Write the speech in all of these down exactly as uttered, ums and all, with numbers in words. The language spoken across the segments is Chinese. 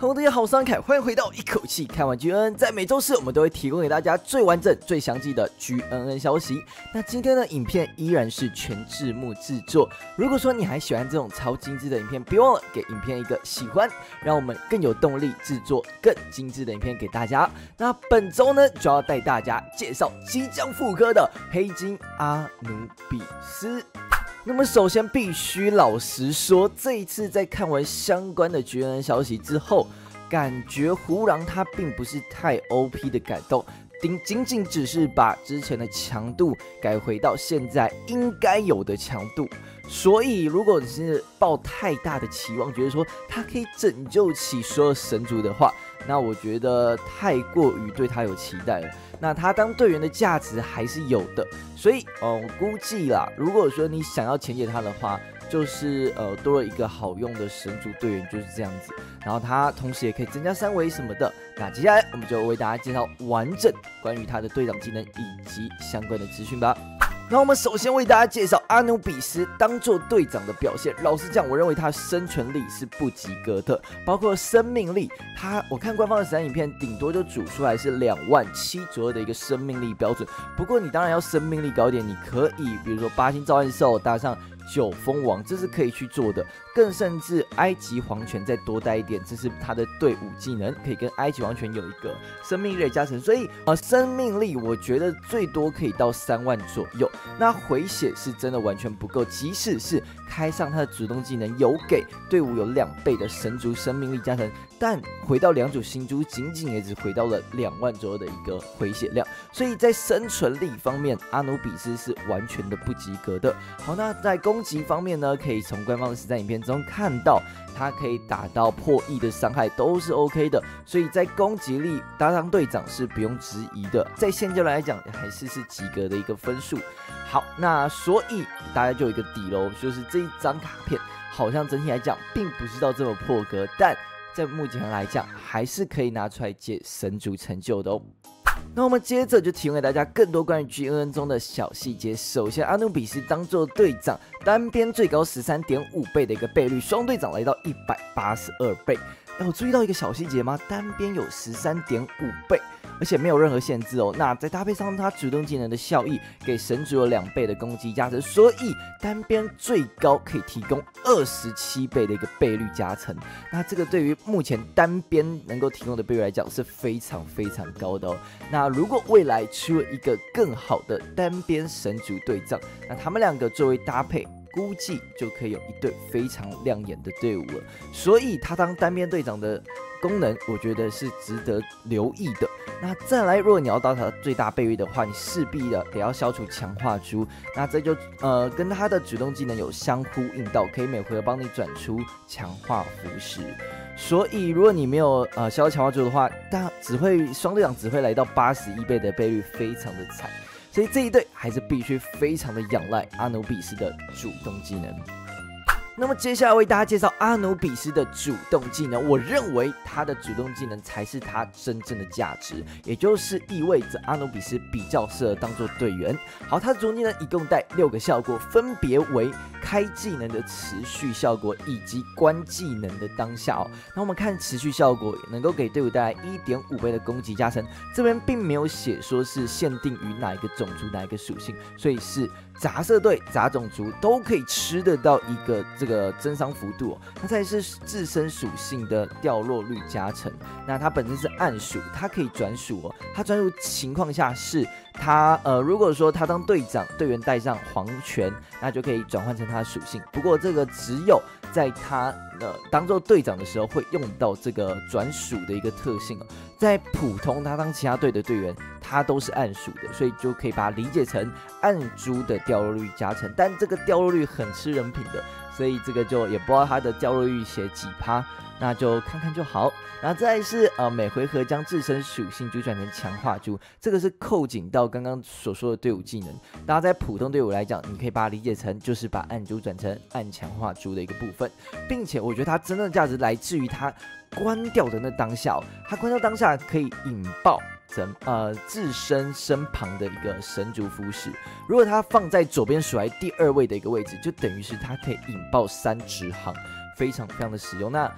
Hello， 大家好，我是安凯，欢迎回到一口气看完 G N N。在每周四，我们都会提供给大家最完整、最详细的 G N N 消息。那今天的影片依然是全字幕制作。如果说你还喜欢这种超精致的影片，别忘了给影片一个喜欢，让我们更有动力制作更精致的影片给大家。那本周呢，就要带大家介绍即将复刻的黑金阿努比斯。那么首先必须老实说，这一次在看完相关的 G N N 消息之后，感觉胡狼他并不是太 O P 的改动，仅仅只是把之前的强度改回到现在应该有的强度。所以如果你是抱太大的期望，觉得说他可以拯救起所有神族的话，那我觉得太过于对他有期待了。那他当队员的价值还是有的，所以嗯，估计啦，如果说你想要浅解他的话，就是呃多了一个好用的神族队员，就是这样子。然后他同时也可以增加三维什么的。那接下来我们就为大家介绍完整关于他的队长技能以及相关的资讯吧。那我们首先为大家介绍阿努比斯当做队长的表现。老实讲，我认为他的生存力是不及格的，包括生命力，他我看官方的实战影片，顶多就组出来是两万七左右的一个生命力标准。不过你当然要生命力高一点，你可以比如说八星召唤兽搭上九封王，这是可以去做的。更甚至埃及皇权再多带一点，这是他的队伍技能，可以跟埃及皇权有一个生命力的加成。所以呃，生命力我觉得最多可以到三万左右。那回血是真的完全不够，即使是开上他的主动技能，有给队伍有两倍的神族生命力加成，但回到两组星珠，仅仅也只回到了两万左右的一个回血量。所以在生存力方面，阿努比斯是完全的不及格的。好，那在攻击方面呢，可以从官方的实战影片中看到，他可以打到破亿的伤害都是 OK 的，所以在攻击力搭上队长是不用质疑的，在现阶段来讲还是是及格的一个分数。好，那所以大家就有一个底喽，就是这一张卡片好像整体来讲并不是到这么破格，但在目前来讲还是可以拿出来解神族成就的哦。那我们接着就提供给大家更多关于 G N N 中的小细节。首先，阿努比斯当做队长，单边最高 十三点五 倍的一个倍率，双队长来到一百八十二倍。哎，我注意到一个小细节吗？单边有 十三点五 倍，而且没有任何限制哦。那再搭配上他主动技能的效益，给神族有两倍的攻击加成，所以单边最高可以提供二十七倍的一个倍率加成。那这个对于目前单边能够提供的倍率来讲是非常非常高的哦。那如果未来出了一个更好的单边神族队长，那他们两个作为搭配，估计就可以有一队非常亮眼的队伍了。所以他当单边队长的功能，我觉得是值得留意的。那再来，如果你要到他最大倍率的话，你势必的得要消除强化珠，那这就呃跟他的主动技能有相呼应到，可以每回合帮你转出强化符石。所以如果你没有呃消强化珠的话，但只会双队长只会来到八十一倍的倍率，非常的惨。所以这一队还是必须非常的仰赖阿努比斯的主动技能。那么接下来为大家介绍阿努比斯的主动技能，我认为他的主动技能才是他真正的价值，也就是意味着阿努比斯比较适合当做队员。好，他的主动技能一共带六个效果，分别为开技能的持续效果以及关技能的当下哦。那我们看持续效果能够给队伍带来 一点五 倍的攻击加成，这边并没有写说是限定于哪一个种族哪一个属性，所以是杂色队、杂种族都可以吃得到一个这个增伤幅度哦。那再是自身属性的掉落率加成，那它本身是暗属，它可以转属哦。它转属情况下是它呃，如果说他当队长，队员带上皇权，那就可以转换成他的属性。不过这个只有在他呃当做队长的时候会用到这个转属的一个特性哦。在普通他当其他队的队员，他都是暗属的，所以就可以把它理解成暗珠的掉落率加成。但这个掉落率很吃人品的，所以这个就也不知道它的掉落率写几趴，那就看看就好。然后再来是呃每回合将自身属性珠转成强化珠，这个是扣紧到刚刚所说的队伍技能。大家在普通队伍来讲，你可以把它理解成就是把暗珠转成暗强化珠的一个部分，并且我觉得它真正的价值来自于它关掉的那当下、哦，它关掉当下可以引爆整呃自身身旁的一个神族符石。如果它放在左边数来第二位的一个位置，就等于是它可以引爆三直航，非常非常的实用。那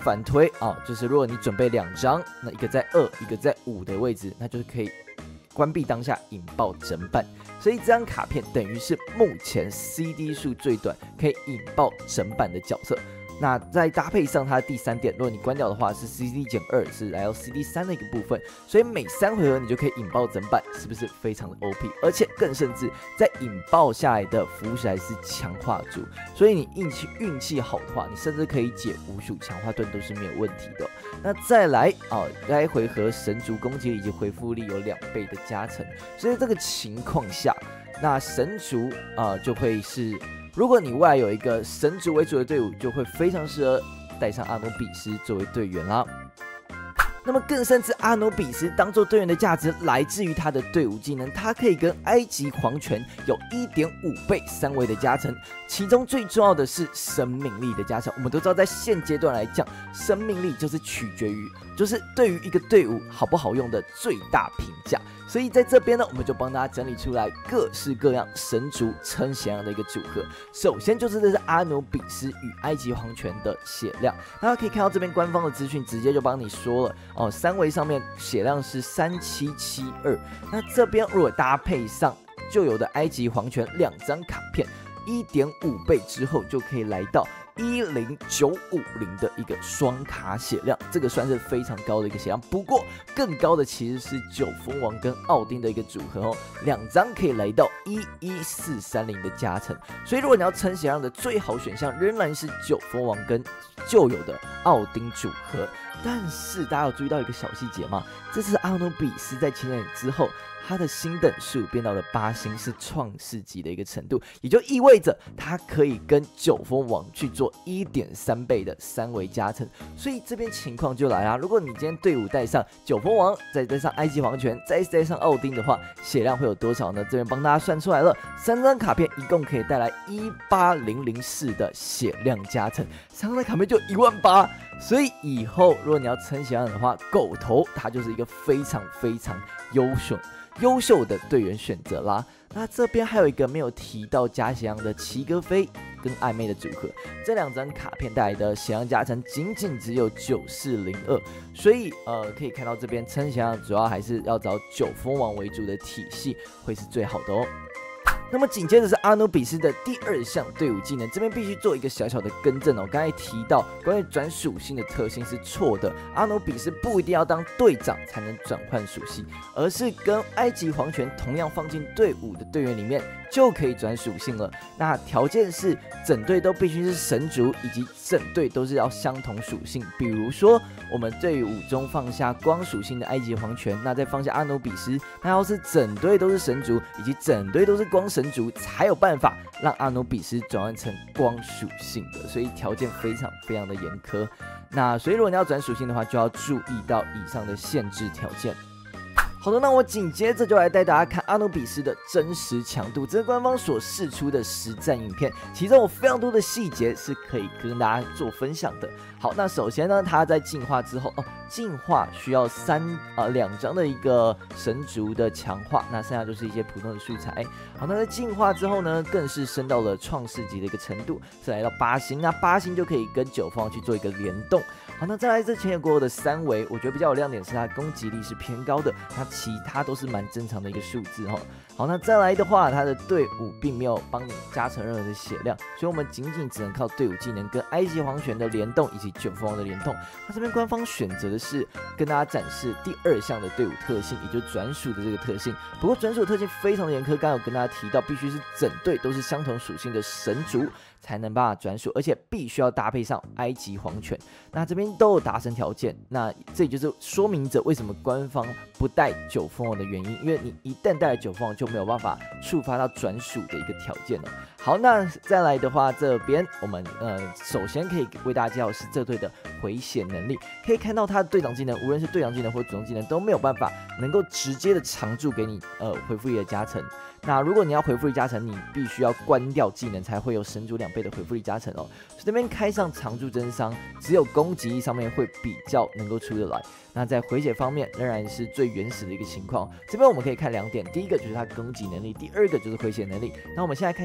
反推啊，就是如果你准备两张，那一个在二，一个在五的位置，那就是可以关闭当下引爆整版。所以这张卡片等于是目前 C D 数最短，可以引爆整版的角色。那再搭配上它的第三点，如果你关掉的话是 C D 减二，是来到 C D 三的一个部分，所以每三回合你就可以引爆整版，是不是非常的 O P？ 而且更甚至在引爆下来的服饰还是强化组，所以你运气运气好的话，你甚至可以解无数强化盾都是没有问题的。那再来啊，该回合神族攻击力以及回复力有两倍的加成，所以这个情况下，那神族啊就会是。如果你未来有一个神族为主的队伍，就会非常适合带上阿努比斯作为队员啦。那么更甚至，阿努比斯当做队员的价值来自于他的队伍技能，他可以跟埃及皇权有 一点五 倍三维的加成，其中最重要的是生命力的加成。我们都知道，在现阶段来讲，生命力就是取决于，就是对于一个队伍好不好用的最大评价。所以在这边呢，我们就帮大家整理出来各式各样神族称血量的一个组合。首先就是这是阿努比斯与埃及皇权的血量，大家可以看到这边官方的资讯，直接就帮你说了哦，三维上面血量是三七七二。那这边如果搭配上就有的埃及皇权两张卡片， 一点五 倍之后就可以来到一零九五零的一个双卡血量，这个算是非常高的一个血量。不过更高的其实是九风王跟奥丁的一个组合哦，两张可以来到一一四三零的加成。所以如果你要称血量的最好选项，仍然是九风王跟旧有的奥丁组合。但是大家有注意到一个小细节吗？这次阿努比斯在清点之后，它的星等数变到了八星，是创世级的一个程度，也就意味着它可以跟九风王去做 一点三 倍的三维加成。所以这边情况就来啦，如果你今天队伍带上九风王，再带上埃及皇权，再带上奥丁的话，血量会有多少呢？这边帮大家算出来了，三张卡片一共可以带来一八零零四的血量加成，三张卡片就一万八。所以以后如果你要称血量的话，狗头它就是一个非常非常优秀优秀的队员选择啦。那这边还有一个没有提到加血量的齐格飞跟暧昧的组合，这两张卡片带来的血量加成仅仅只有九四零二，所以呃可以看到这边称血量主要还是要找九风王为主的体系会是最好的哦。那么紧接着是阿努比斯的第二项队伍技能，这边必须做一个小小的更正哦。刚才提到关于转属性的特性是错的，阿努比斯不一定要当队长才能转换属性，而是跟埃及皇权同样放进队伍的队员里面就可以转属性了。那条件是整队都必须是神族，以及整队都是要相同属性。比如说我们队伍中放下光属性的埃及皇权，那再放下阿努比斯，那要是整队都是神族，以及整队都是光神族，才有办法让阿努比斯转换成光属性的，所以条件非常非常的严苛。那所以如果你要转属性的话，就要注意到以上的限制条件。好的，那我紧接着就来带大家看阿努比斯的真实强度，这是官方所释出的实战影片，其中有非常多的细节是可以跟大家做分享的。好，那首先呢，它在进化之后，哦，进化需要三呃两张的一个神族的强化，那剩下就是一些普通的素材。好，那在进化之后呢，更是升到了创世级的一个程度，是来到八星，那八星就可以跟九方去做一个联动。好，那再来这前野国的三维，我觉得比较有亮点是它攻击力是偏高的，那其他都是蛮正常的一个数字哈。好，那再来的话，它的队伍并没有帮你加成任何的血量，所以我们仅仅只能靠队伍技能跟埃及皇权的联动以及九风王的联动。那这边官方选择的是跟大家展示第二项的队伍特性，也就是转属的这个特性。不过转属的特性非常的严苛，刚刚有跟大家提到，必须是整队都是相同属性的神族才能办法转属，而且必须要搭配上埃及皇权。那这边都有达成条件，那这也就是说明着为什么官方不带九风王的原因，因为你一旦带了九风王，就没有办法触发到转属的一个条件了。好，那再来的话，这边我们呃首先可以为大家介绍是这队的回血能力，可以看到他的队长技能，无论是队长技能或主动技能都没有办法能够直接的常驻给你呃回复力的加成。那如果你要回复力加成，你必须要关掉技能才会有神族两倍的回复力加成哦。所以这边开上常驻真伤，只有攻击力上面会比较能够出得来。那在回血方面仍然是最原始的一个情况。这边我们可以看两点，第一个就是它攻击能力，第二个就是回血能力。那我们现在看一下它的回血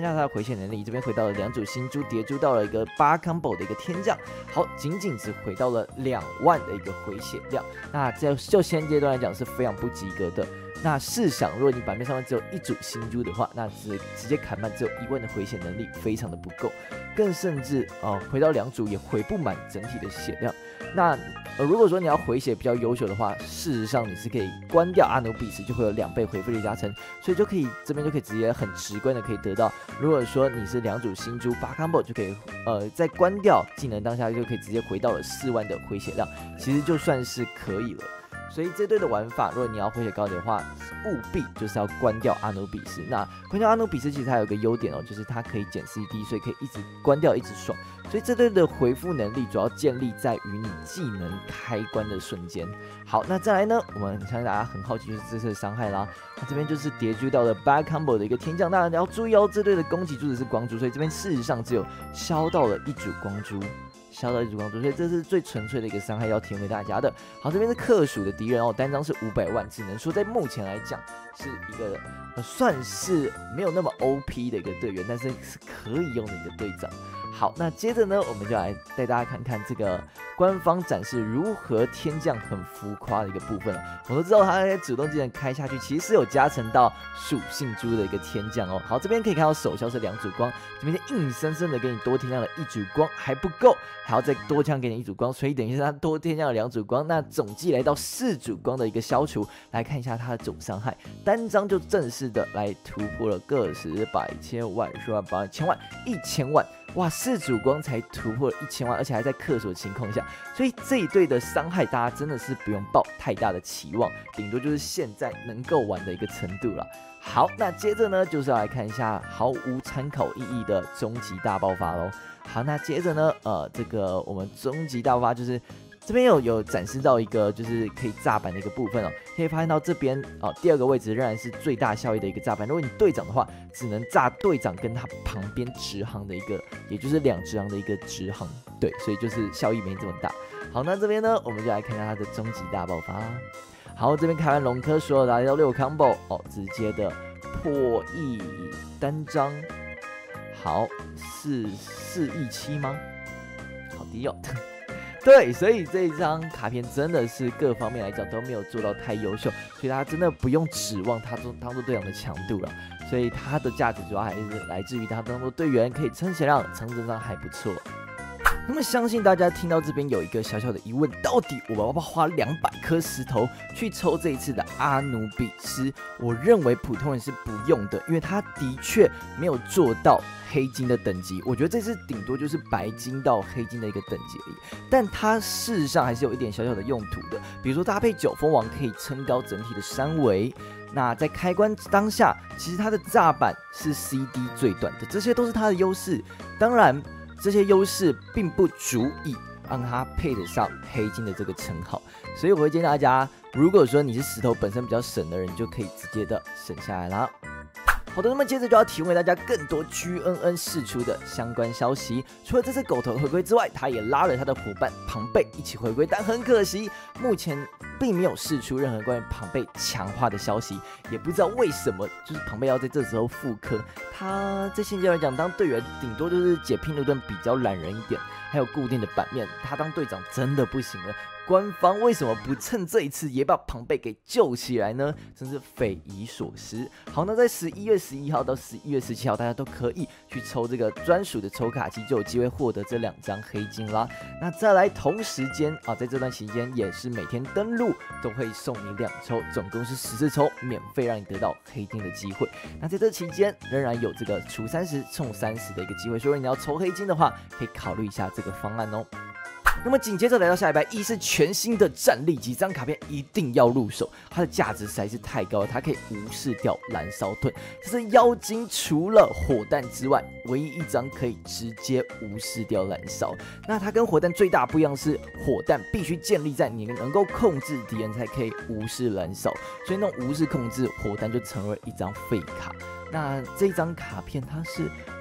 血能力，这边回到了两组星珠，叠珠到了一个八 combo 的一个天降，好，仅仅只回到了两万的一个回血量，那这就现阶段来讲是非常不及格的。那试想，如果你版面上面只有一组星珠的话，那直直接砍满只有一万的回血能力，非常的不够，更甚至哦、呃、回到两组也回不满整体的血量。那呃如果说你要回血比较优秀的话，事实上你是可以关掉阿努比斯，就会有两倍回复力加成，所以就可以这边就可以直接很直观的可以得到。如果说你是两组星珠八 combo 就可以呃在关掉技能当下就可以直接回到了四万的回血量，其实就算是可以了。所以这队的玩法，如果你要回血高点的话，务必就是要关掉阿努比斯。那关掉阿努比斯其实还有一个优点哦，就是它可以减 C D， 所以可以一直关掉，一直爽。所以这队的回复能力主要建立在于你技能开关的瞬间。好，那再来呢，我们相信大家很好奇就是这次的伤害啦。那这边就是叠狙到了八 combo 的一个天降，当然你要注意哦，这队的攻击珠子是光珠，所以这边事实上只有消到了一组光珠。消到一组光珠，所以这是最纯粹的一个伤害要提供给大家的。好，这边是克数的敌人哦，单张是五百万，只能说在目前来讲是一个、呃、算是没有那么 O P 的一个队员，但是是可以用的一个队长。好，那接着呢，我们就来带大家看看这个官方展示如何天降很浮夸的一个部分了。我都知道他主动技能开下去，其实是有加成到属性珠的一个天降哦。好，这边可以看到手消是两组光，这边是硬生生的给你多天降了一组光，还不够，还要再多降给你一组光，所以等于是他多天降了两组光，那总计来到四组光的一个消除。来看一下他的总伤害，单张就正式的来突破了个十百千万十万百万千万一千万。哇，四组光才突破了一千万，而且还在克数的情况下，所以这一队的伤害大家真的是不用抱太大的期望，顶多就是现在能够玩的一个程度了。好，那接着呢就是要来看一下毫无参考意义的终极大爆发喽。好，那接着呢，呃，这个我们终极大爆发就是这边有有展示到一个就是可以炸板的一个部分哦，可以发现到这边哦，第二个位置仍然是最大效益的一个炸板。如果你队长的话，只能炸队长跟他旁边直航的一个，也就是两直航的一个直航，对，所以就是效益没这么大。好，那这边呢，我们就来看看它的终极大爆发。好，这边开完龙科，所有来到六 combo 哦，直接的破亿单张，好，四四亿七吗？好低哦。对，所以这一张卡片真的是各方面来讲都没有做到太优秀，所以大家真的不用指望他做当做队长的强度了。所以他的价值主要还是来自于他当做队员可以撑血量，撑成上还不错。那么相信大家听到这边有一个小小的疑问，到底我们要不要花两百颗石头去抽这一次的阿努比斯？我认为普通人是不用的，因为他的确没有做到黑金的等级，我觉得这次顶多就是白金到黑金的一个等级而已，但它事实上还是有一点小小的用途的，比如说搭配九风王可以撑高整体的三维。那在开关当下，其实它的炸板是 C D 最短的，这些都是它的优势。当然，这些优势并不足以让它配得上黑金的这个称号，所以我会建议大家，如果说你是石头本身比较省的人，你就可以直接的省下来啦。好的，那么接着就要提供给大家更多 G N N 释出的相关消息。除了这次狗头回归之外，他也拉了他的伙伴庞贝一起回归，但很可惜，目前并没有释出任何关于庞贝强化的消息，也不知道为什么，就是庞贝要在这时候复刻。他在现阶段来讲，当队员顶多就是解拼路盾比较懒人一点，还有固定的版面，他当队长真的不行了。官方为什么不趁这一次也把庞贝给救起来呢？真是匪夷所思。好，那在十一月十一号到十一月十七号，大家都可以去抽这个专属的抽卡机，就有机会获得这两张黑金啦。那再来同时间啊，在这段期间也是每天登录都会送你两抽，总共是十次抽，免费让你得到黑金的机会。那在这期间仍然有这个除三十送三十的一个机会，所以你要抽黑金的话，可以考虑一下这个方案哦。那么紧接着来到下礼拜一是全新的战力级，这张卡片一定要入手，它的价值实在是太高了，它可以无视掉燃烧盾，这是妖精除了火弹之外唯一一张可以直接无视掉燃烧。那它跟火弹最大不一样是，火弹必须建立在你能够控制敌人才可以无视燃烧，所以那种无视控制火弹就成为一张废卡。那这张卡片它是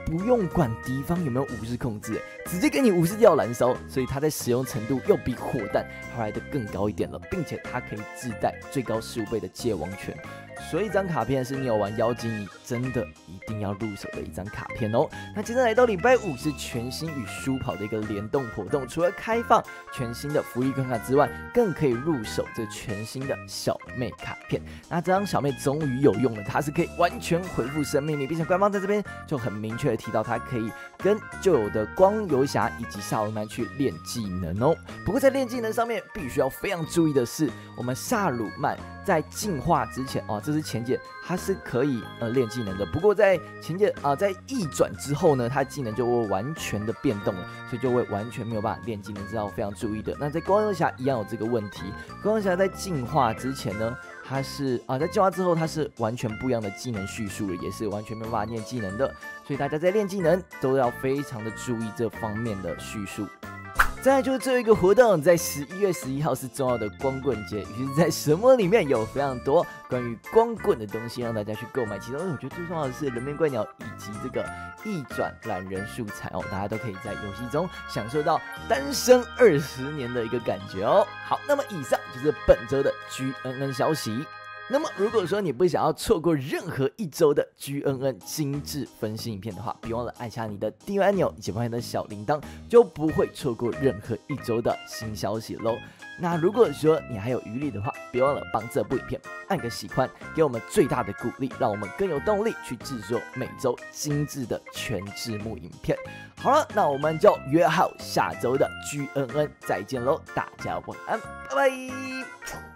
不用管敌方有没有无视控制，直接给你无视掉燃烧，所以它在使用程度又比火弹还来得更高一点了，并且它可以自带最高十五倍的戒王权。所以这张卡片是你有玩妖精，你真的一定要入手的一张卡片哦。那接着来到礼拜五是全新与书跑的一个联动活动，除了开放全新的福利关卡之外，更可以入手这全新的小妹卡片。那这张小妹终于有用了，它是可以完全恢复生命力，并且官方在这边就很明确的提到，它可以跟旧有的光游侠以及萨鲁曼去练技能哦。不过在练技能上面，必须要非常注意的是，我们萨鲁曼在进化之前哦，这是前键，它是可以呃练技能的。不过在前键啊、呃，在逆转之后呢，它的技能就会完全的变动了，所以就会完全没有办法练技能，这要非常注意的。那在光游侠一样有这个问题，光游侠在进化之前呢，它是啊、呃，在进化之后它是完全不一样的技能叙述了，也是完全没有办法练技能的。所以大家在练技能都要非常的注意这方面的叙述。再来就是最后一个活动，在十一月十一号是重要的光棍节，于是在神魔里面有非常多关于光棍的东西让大家去购买。其中我觉得最重要的是人面怪鸟以及这个逆转懒人素材哦，大家都可以在游戏中享受到单身二十年的一个感觉哦。好，那么以上就是本周的 G N N 消息。那么如果说你不想要错过任何一周的 G N N 精致分析影片的话，别忘了按下你的订阅按钮以及旁边的小铃铛，就不会错过任何一周的新消息喽。那如果说你还有余力的话，别忘了帮这部影片按个喜欢，给我们最大的鼓励，让我们更有动力去制作每周精致的全字幕影片。好了，那我们就约好下周的 G N N 再见喽，大家晚安，拜拜。